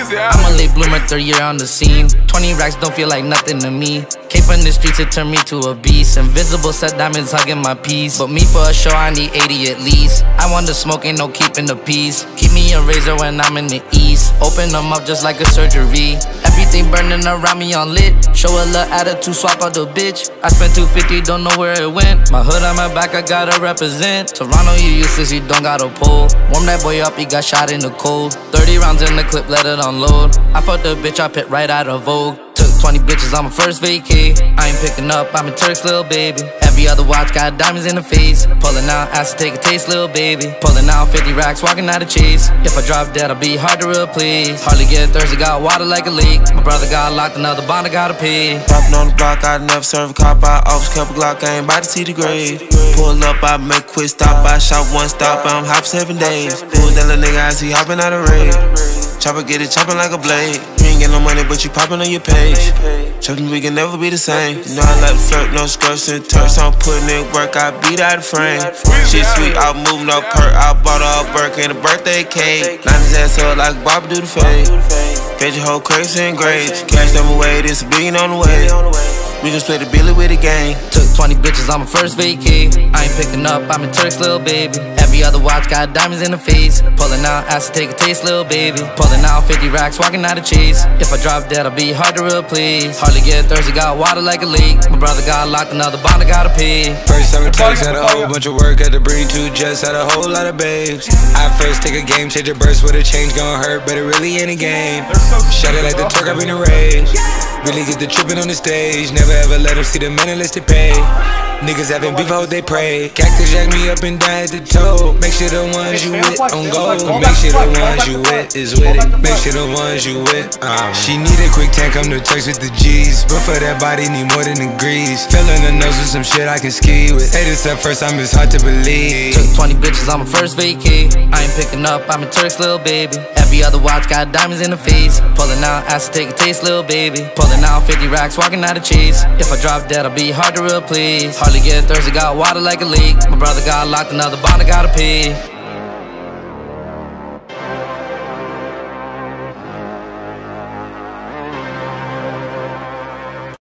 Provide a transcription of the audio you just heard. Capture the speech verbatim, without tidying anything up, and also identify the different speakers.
Speaker 1: I'm a late bloomer, third year on the scene. Twenty racks don't feel like nothing to me. Came from the streets, it turned me to a beast. Invisible set diamonds hugging my piece. But me for a show, I need eighty at least. I want the smoke, ain't no keeping the peace. Keep me a razor when I'm in the east. Open them up just like a surgery. Everything burning around me on lit. Show a little attitude, swap out the bitch. I spent two fifty, don't know where it went. My hood on my back, I gotta represent. Toronto, you useless, you don't got a pole. Warm that boy up, he got shot in the cold. Thirty rounds in the clip, let it unload. I fucked the bitch, I pit right out of Vogue. Took twenty bitches on my first vacay. I ain't picking up, I'm a Turk's little baby. Every other watch got diamonds in the face. Pulling out, asked to take a taste, little baby. Pulling out fifty racks, walking out of chase. If I drop dead, I'll be hard to replace. Hardly get thirsty, got water like a leak. My brother got locked, another bond, I gotta pay.
Speaker 2: Popping on the block, I never serve a cop. I always kept a Glock, I ain't about to see the grave. Pull up, I make quick stop. I shot one stop, I'm hop seven days. Who that little nigga I see hopping out of raid? Chopper get it chopping like a blade. You ain't get no money, but you popping on your page. Chopping, we can never be the same. You know I like to flirt, no skirts and turks. I'm putting in work, I beat out the frame. Shit sweet, I move no perk. I bought her a Burke and a birthday cake. Line his ass up like Bob do the fade. Page your whole crates and grades. Cash them away, this a billion on the way. We just play the billy with the gang.
Speaker 1: Took twenty bitches on my first vacay. I ain't picking up, I'm a Turk's little baby. Every other watch got diamonds in the face. Pulling out, asked to take a taste, little baby. Pulling out fifty racks, walking out of chase. If I drop dead, I'll be hard to replace. Hardly get thirsty, got water like a leak. My brother got locked, another bond, I gotta pay.
Speaker 3: First summer text, had a whole bunch of work. Had to bring two jets, had a whole lot of babes. I first take a game, change a burst with a change, gon' hurt, but it really ain't a game. Shut it like the Turk, I been a rage. Really get the trippin' on the stage. Never ever let them see the man unless they pay. Niggas having beef, I hope they pray. Cactus jack me up and down at the toe. Make sure the ones you with on go. Make sure the ones you with is with it. Make sure the ones you with. Um. She need a quick tank, come to Turks with the G's. But for that body, need more than the grease. Filling the nose with some shit I can ski with. Hey, this up first time, it's hard to believe.
Speaker 1: Took twenty bitches on my first vacay. I ain't picking up, I'm a Turk's little baby. Every other watch got diamonds in the face. Pulling out, asked to take a taste, little baby. Pulling out fifty racks, walking out of chase. If I drop dead, I'll be hard to replace. Hardly get thirsty, got water like a leak. My brother got locked, another bond, I gotta pay.